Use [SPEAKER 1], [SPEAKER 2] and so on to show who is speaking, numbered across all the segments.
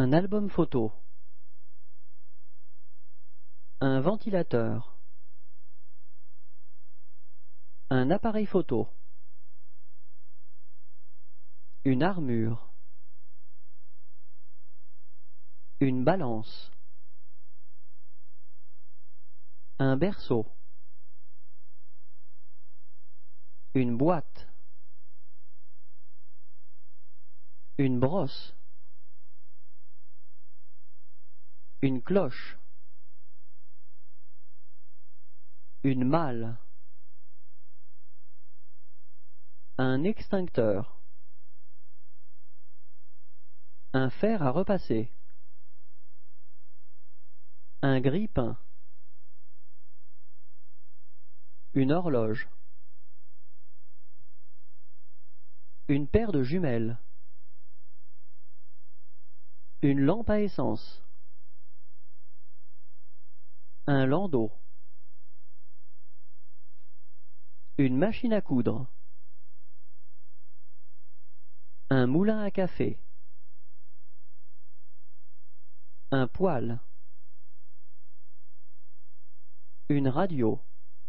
[SPEAKER 1] Un album photo. Un ventilateur. Un appareil photo. Une armure. Une balance. Un berceau. Une boîte. Une brosse. Une cloche. Une malle. Un extincteur. Un fer à repasser. Un grille-pain. Une horloge. Une paire de jumelles. Une lampe à essence. Un landau. Une machine à coudre. Un moulin à café. Un poêle. Une radio.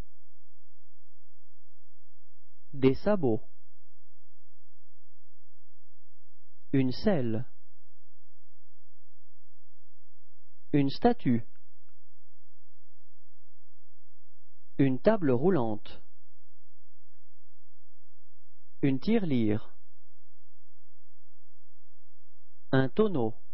[SPEAKER 1] Des sabots. Une selle. Une statue. Une table roulante. Une tirelire. Un tonneau.